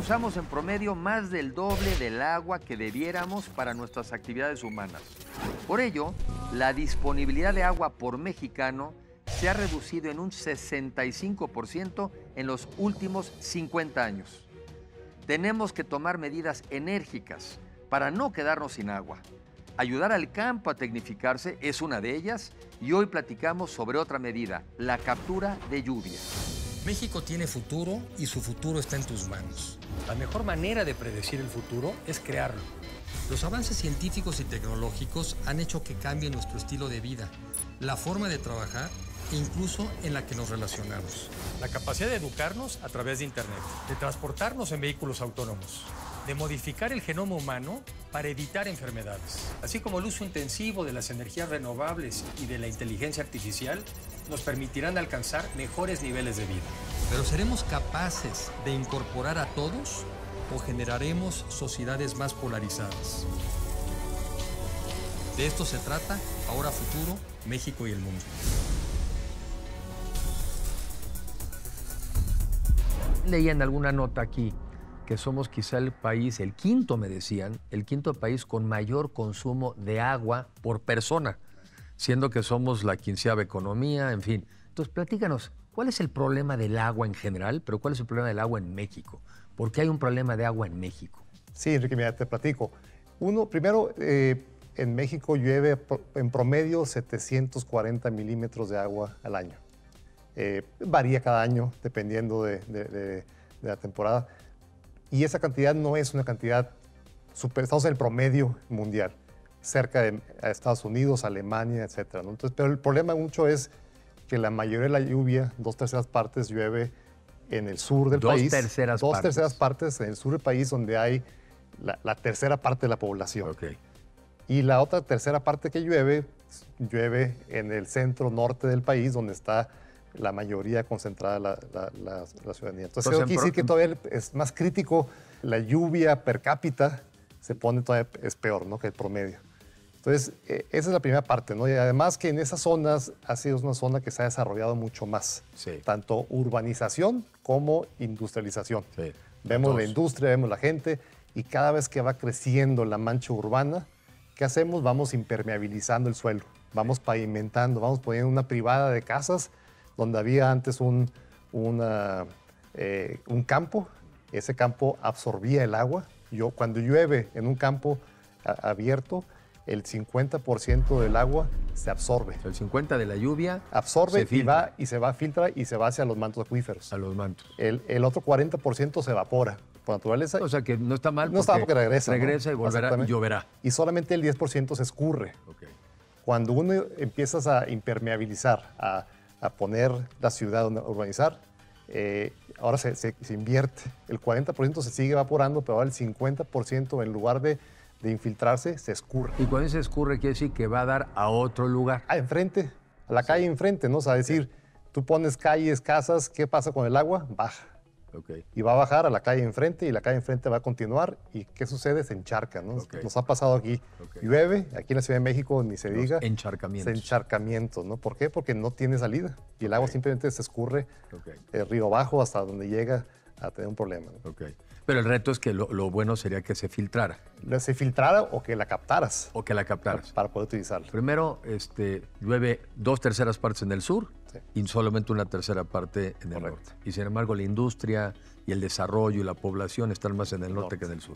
usamos en promedio más del doble del agua que debiéramos para nuestras actividades humanas. Por ello, la disponibilidad de agua por mexicano se ha reducido en un 65% en los últimos 50 años. Tenemos que tomar medidas enérgicas para no quedarnos sin agua. Ayudar al campo a tecnificarse es una de ellas y hoy platicamos sobre otra medida, la captura de lluvia. México tiene futuro y su futuro está en tus manos. La mejor manera de predecir el futuro es crearlo. Los avances científicos y tecnológicos han hecho que cambie nuestro estilo de vida, la forma de trabajar e incluso en la que nos relacionamos. La capacidad de educarnos a través de Internet, de transportarnos en vehículos autónomos, de modificar el genoma humano para evitar enfermedades, así como el uso intensivo de las energías renovables y de la inteligencia artificial, nos permitirán alcanzar mejores niveles de vida. ¿Pero seremos capaces de incorporar a todos o generaremos sociedades más polarizadas? De esto se trata Ahora Futuro, México y el mundo. Leía en alguna nota aquí que somos quizá el país, el quinto, me decían, el quinto país con mayor consumo de agua por persona, siendo que somos la 15ª economía, en fin. Entonces, platícanos, ¿cuál es el problema del agua en general, pero cuál es el problema del agua en México? ¿Por qué hay un problema de agua en México? Sí, Enrique, mira, te platico. Primero, en México llueve en promedio 740 milímetros de agua al año. Varía cada año, dependiendo de la temporada. Y esa cantidad no es una cantidad estamos en el promedio mundial, cerca de Estados Unidos, Alemania, etc., ¿no? Entonces, pero el problema mucho es que la mayoría de la lluvia, 2/3 partes, llueve en el sur del país. 2/3 partes en el sur del país, donde hay la tercera parte de la población. Okay. Y la otra tercera parte que llueve en el centro norte del país, donde está la mayoría concentrada la ciudadanía. Entonces, eso quiere decir que todavía es más crítico. La lluvia per cápita se pone todavía, es peor, ¿no?, que el promedio. Entonces, esa es la primera parte, ¿no? Y además que en esas zonas ha sido una zona que se ha desarrollado mucho más. Sí. Tanto urbanización como industrialización. Sí. Vemos la industria, vemos la gente, y cada vez que va creciendo la mancha urbana, ¿qué hacemos? Vamos impermeabilizando el suelo, vamos pavimentando, vamos poniendo una privada de casas donde había antes un campo. Ese campo absorbía el agua. Cuando llueve en un campo abierto, el 50% del agua se absorbe. El 50% de la lluvia absorbe y se filtra y se va hacia los mantos acuíferos. A los mantos. El otro 40% se evapora por naturaleza. O sea que no está mal. No está porque regresa. Regresa, ¿no? Y volverá y lloverá. Y solamente el 10% se escurre. Okay. Cuando uno empiezas a impermeabilizar, a poner la ciudad, a urbanizar, ahora se invierte. El 40% se sigue evaporando, pero ahora el 50%, en lugar de infiltrarse, se escurre. Y cuando se escurre, quiere decir que va a dar a otro lugar. Enfrente, a la calle enfrente, ¿no? O sea, decir, tú pones calles, casas, ¿qué pasa con el agua? Baja. Okay. Y va a bajar a la calle enfrente y la calle enfrente va a continuar. ¿Y qué sucede? Se encharca, ¿no? Okay. Nos ha pasado aquí. Okay. Llueve, aquí en la Ciudad de México ni se diga. Encharcamientos. ¿No? ¿Por qué? Porque no tiene salida. Y el agua simplemente se escurre río abajo hasta donde llega a tener un problema, ¿no? Okay. Pero el reto es que lo bueno sería que se filtrara. Se filtrara o que la captaras. O que la captaras. Para poder utilizarla. Primero, llueve 2/3 partes en el sur y solamente 1/3 parte en el norte. Y sin embargo, la industria y el desarrollo y la población están más en el norte que en el sur.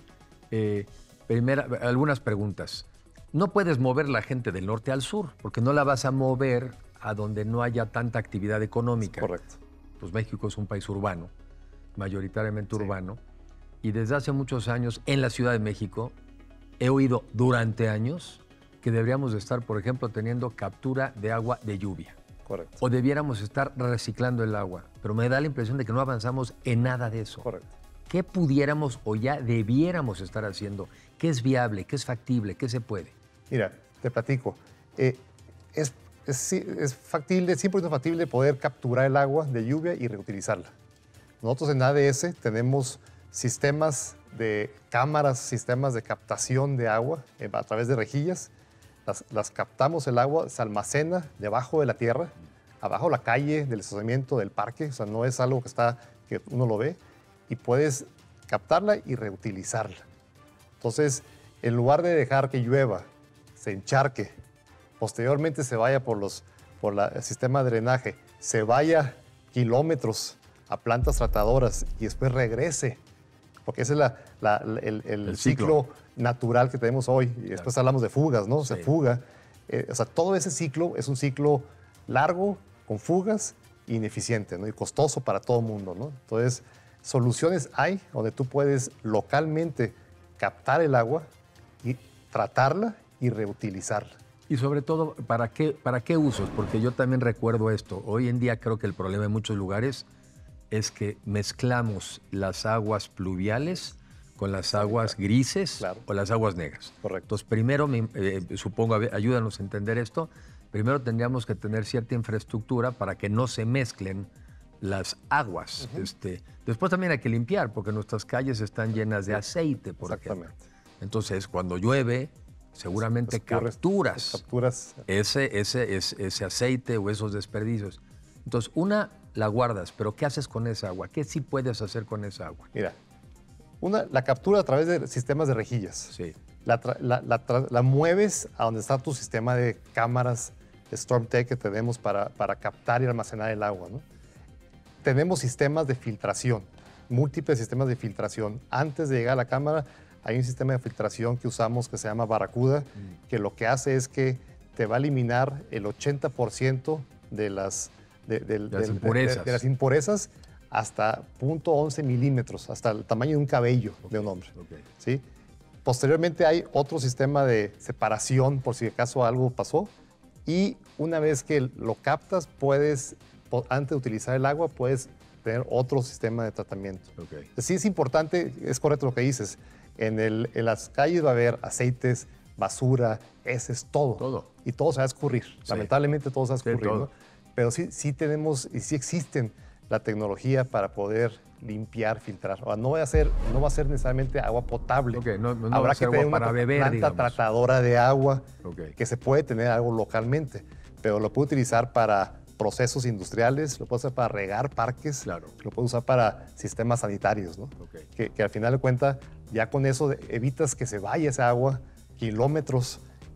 Algunas preguntas. No puedes mover la gente del norte al sur, porque no la vas a mover a donde no haya tanta actividad económica. Correcto. Pues México es un país urbano, mayoritariamente urbano, y desde hace muchos años en la Ciudad de México he oído durante años que deberíamos de estar, por ejemplo, teniendo captura de agua de lluvia. Correcto. O debiéramos estar reciclando el agua, pero me da la impresión de que no avanzamos en nada de eso. Correcto. ¿Qué pudiéramos o ya debiéramos estar haciendo? ¿Qué es viable? ¿Qué es factible? ¿Qué se puede? Mira, te platico. Es factible, 100% factible poder capturar el agua de lluvia y reutilizarla. Nosotros en ADS tenemos sistemas de cámaras, sistemas de captación de agua a través de rejillas. Las captamos el agua, se almacena debajo de la tierra, abajo de la calle, del estacionamiento, del parque. O sea, no es algo que uno lo ve. Y puedes captarla y reutilizarla. Entonces, en lugar de dejar que llueva, se encharque, posteriormente se vaya por el sistema de drenaje, se vaya kilómetros a plantas tratadoras y después regrese, porque ese es el ciclo natural que tenemos hoy. Y después hablamos de fugas, ¿no? Sí. Se fuga. O sea, todo ese ciclo es un ciclo largo, con fugas, ineficiente, ¿no? Y costoso para todo el mundo, ¿no? Entonces, soluciones hay donde tú puedes localmente captar el agua y tratarla y reutilizarla. Y sobre todo, ¿para qué usos? Porque yo también recuerdo esto. Hoy en día creo que el problema en muchos lugares es que mezclamos las aguas pluviales con las aguas grises Claro. o las aguas negras. Correcto. Entonces, primero, supongo, ayúdanos a entender esto, primero tendríamos que tener cierta infraestructura para que no se mezclen las aguas. Después también hay que limpiar, porque nuestras calles están llenas de aceite, por ejemplo. Exactamente. Entonces, cuando llueve, seguramente capturas ese aceite o esos desperdicios. Entonces, la guardas, pero ¿qué haces con esa agua? ¿Qué sí puedes hacer con esa agua? Mira, la captura a través de sistemas de rejillas. Sí. La mueves a donde está tu sistema de cámaras de StormTech que tenemos para captar y almacenar el agua, ¿no? Tenemos sistemas de filtración, múltiples sistemas de filtración. Antes de llegar a la cámara, hay un sistema de filtración que usamos que se llama Barracuda, que lo que hace es que te va a eliminar el 80% de las impurezas hasta 0.11 milímetros, hasta el tamaño de un cabello de un hombre. ¿Sí? Posteriormente hay otro sistema de separación por si acaso algo pasó, y una vez que lo captas, antes de utilizar el agua, puedes tener otro sistema de tratamiento. Sí es importante, es correcto lo que dices, en las calles va a haber aceites, basura, heces, todo. Y todo se va a escurrir. Sí. Lamentablemente todo se va a escurrir, ¿no? Pero sí tenemos y sí existen la tecnología para poder limpiar, filtrar. O sea, no va a ser necesariamente agua potable. Habrá que tener una planta tratadora de agua que se puede tener algo localmente, pero lo puede utilizar para procesos industriales, lo puede usar para regar parques, lo puede usar para sistemas sanitarios, ¿no? Que al final de cuentas, ya con eso evitas que se vaya esa agua kilómetros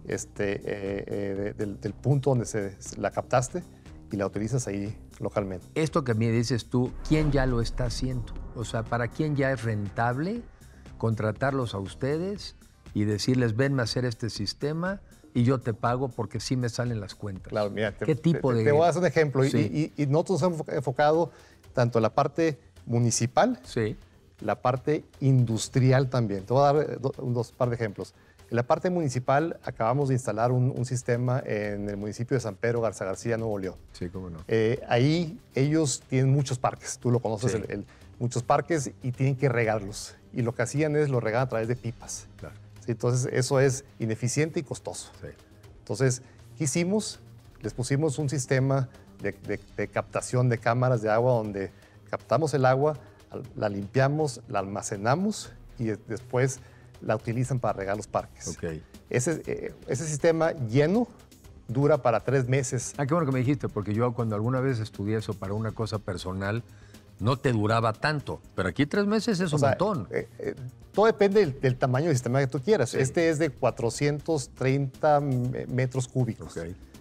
del punto donde la captaste y la utilizas ahí localmente. Esto que me dices tú, ¿quién ya lo está haciendo? O sea, ¿para quién ya es rentable contratarlos a ustedes y decirles, venme a hacer este sistema y yo te pago porque sí me salen las cuentas? Claro, mira, ¿Qué tipo de...? Te voy a hacer un ejemplo. Sí. Y nosotros hemos enfocado tanto en la parte municipal, la parte industrial también. Te voy a dar dos par de ejemplos. En la parte municipal acabamos de instalar un sistema en el municipio de San Pedro Garza García, Nuevo León. Sí, cómo no. Ahí ellos tienen muchos parques, tú lo conoces, muchos parques, y tienen que regarlos. Y lo que hacían es lo regaban a través de pipas. Claro. ¿Sí? Entonces eso es ineficiente y costoso. Sí. Entonces, ¿qué hicimos? Les pusimos un sistema de captación de cámaras de agua donde captamos el agua, la limpiamos, la almacenamos y después la utilizan para regar los parques. Ese sistema lleno dura para 3 meses. Qué bueno que me dijiste, porque yo cuando alguna vez estudié eso para una cosa personal, no te duraba tanto, pero aquí 3 meses es un montón. Todo depende del tamaño del sistema que tú quieras. Sí. Este es de 430 metros cúbicos.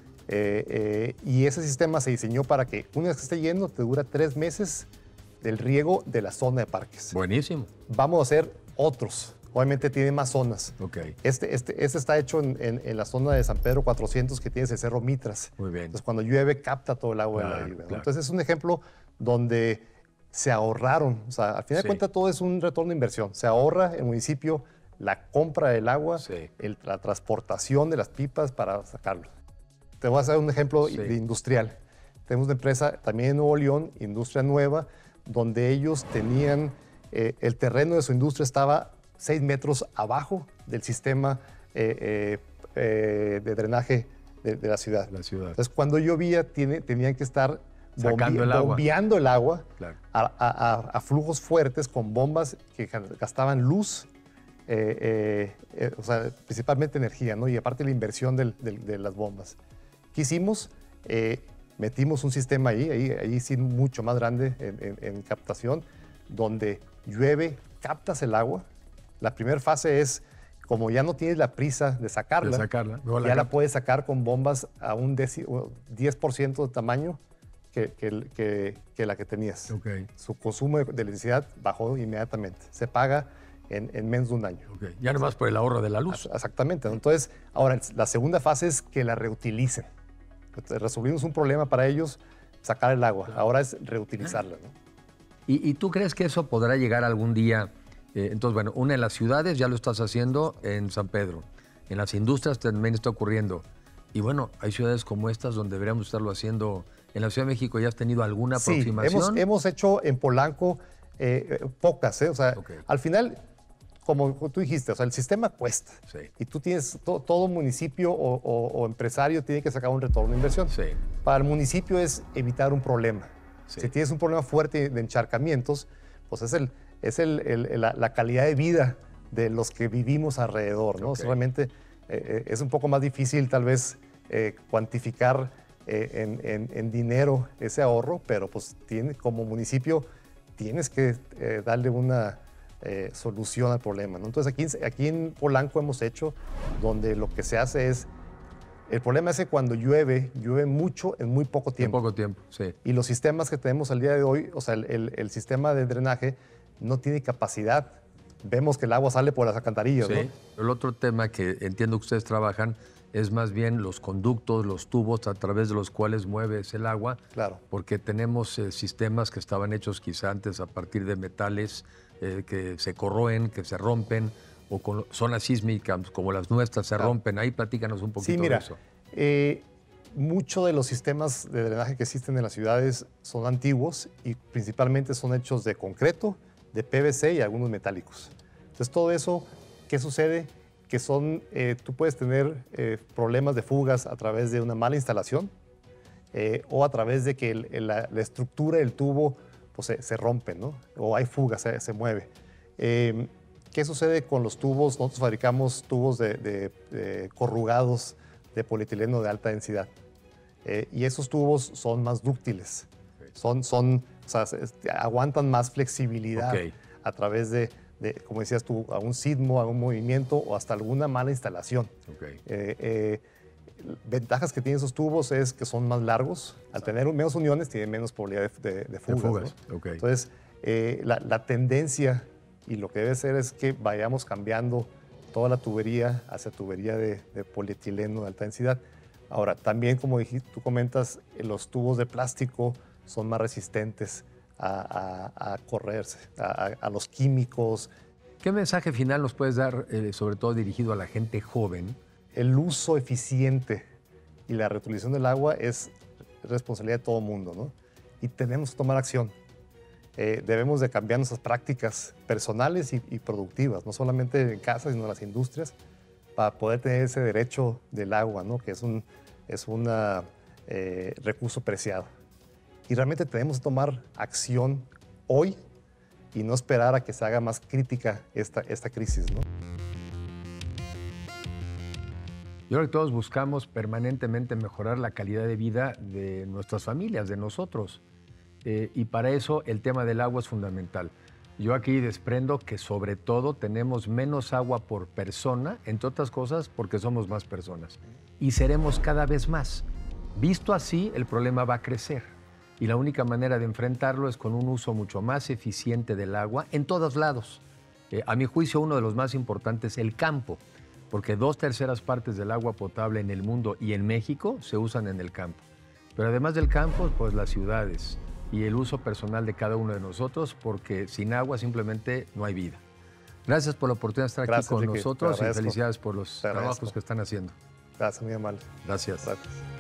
Y ese sistema se diseñó para que una vez que esté lleno, te dura 3 meses del riego de la zona de parques. Buenísimo. Vamos a hacer otros. Obviamente tiene más zonas. Este está hecho en la zona de San Pedro 400, que tienes el Cerro Mitras. Muy bien. Entonces, cuando llueve, capta todo el agua de la lluvia. Claro. Entonces, es un ejemplo donde se ahorraron. O sea, al final de cuentas, todo es un retorno de inversión. Se ahorra el municipio la compra del agua, la transportación de las pipas para sacarlo. Te voy a hacer un ejemplo de industrial. Tenemos una empresa también en Nuevo León, Industria Nueva, donde ellos tenían, el terreno de su industria estaba 6 metros abajo del sistema de drenaje de la ciudad. Entonces, cuando llovía, tenían que estar bombeando el agua a flujos fuertes con bombas que gastaban luz, o sea, principalmente energía, ¿no? Y aparte la inversión de las bombas. ¿Qué hicimos? Metimos un sistema ahí sí mucho más grande en captación, donde llueve, captas el agua, la primera fase es, como ya no tienes la prisa de sacarla, ya la puedes sacar con bombas a un 10% de tamaño que la que tenías. Okay. Su consumo de electricidad bajó inmediatamente. Se paga en menos de un año. Okay. Ya nomás por el ahorro de la luz. Exactamente. Entonces, ahora, la segunda fase es que la reutilicen. Entonces, resolvimos un problema para ellos, sacar el agua. Claro. Ahora es reutilizarla, ¿no? ¿Y tú crees que eso podrá llegar algún día? Entonces, bueno, en las ciudades ya lo estás haciendo en San Pedro. En las industrias también está ocurriendo. Y bueno, hay ciudades como estas donde deberíamos estarlo haciendo. ¿En la Ciudad de México ya has tenido alguna aproximación? Sí, hemos hecho en Polanco pocas, ¿eh? O sea, al final, como tú dijiste, o sea, el sistema cuesta. Sí. Y tú tienes, todo municipio o empresario tiene que sacar un retorno de inversión. Sí. Para el municipio es evitar un problema. Sí. Si tienes un problema fuerte de encharcamientos, pues es la calidad de vida de los que vivimos alrededor, ¿no? Realmente es un poco más difícil tal vez cuantificar en dinero ese ahorro, pero pues como municipio tienes que darle una solución al problema, ¿no? Entonces aquí en Polanco hemos hecho donde lo que se hace es, el problema es que cuando llueve mucho en muy poco tiempo. En poco tiempo, sí. Y los sistemas que tenemos al día de hoy, o sea, el sistema de drenaje no tiene capacidad. Vemos que el agua sale por las alcantarillas, sí. ¿no? El otro tema que entiendo que ustedes trabajan es más bien los conductos, los tubos a través de los cuales mueves el agua. Claro. Porque tenemos sistemas que estaban hechos quizá antes a partir de metales que se corroen, que se rompen, o con zonas sísmicas como las nuestras se rompen. Ahí platícanos un poquito de eso. Muchos de los sistemas de drenaje que existen en las ciudades son antiguos y principalmente son hechos de concreto, de PVC y algunos metálicos. Entonces, todo eso, ¿qué sucede? Que tú puedes tener problemas de fugas a través de una mala instalación o a través de que la estructura del tubo pues, se rompe, ¿no? O hay fugas, se mueve. ¿Qué sucede con los tubos? Nosotros fabricamos tubos corrugados de polietileno de alta densidad. Y esos tubos son más dúctiles. O sea, aguantan más flexibilidad a través de, como decías tú, a un sismo, a un movimiento o hasta alguna mala instalación. Ventajas que tienen esos tubos es que son más largos. Al tener menos uniones, tienen menos probabilidad de fugas. ¿No? Entonces, la tendencia y lo que debe ser es que vayamos cambiando toda la tubería hacia tubería de polietileno de alta densidad. Ahora, también, como tú comentas, los tubos de plástico son más resistentes a correrse, a los químicos. ¿Qué mensaje final nos puedes dar, sobre todo dirigido a la gente joven? El uso eficiente y la reutilización del agua es responsabilidad de todo el mundo, ¿no? Y tenemos que tomar acción. Debemos de cambiar nuestras prácticas personales y productivas, no solamente en casa, sino en las industrias, para poder tener ese derecho del agua, ¿no? Que es un recurso preciado. Y realmente tenemos que tomar acción hoy y no esperar a que se haga más crítica esta crisis, ¿no? Yo creo que todos buscamos permanentemente mejorar la calidad de vida de nuestras familias, de nosotros. Y para eso el tema del agua es fundamental. Yo aquí desprendo que sobre todo tenemos menos agua por persona, entre otras cosas porque somos más personas. Y seremos cada vez más. Visto así, el problema va a crecer. Y la única manera de enfrentarlo es con un uso mucho más eficiente del agua en todos lados. A mi juicio, uno de los más importantes es el campo, porque 2/3 partes del agua potable en el mundo y en México se usan en el campo. Pero además del campo, pues las ciudades y el uso personal de cada uno de nosotros, porque sin agua simplemente no hay vida. Gracias por la oportunidad de estar aquí con nosotros y felicidades por los trabajos que están haciendo. Gracias, muy amable. Gracias. Gracias.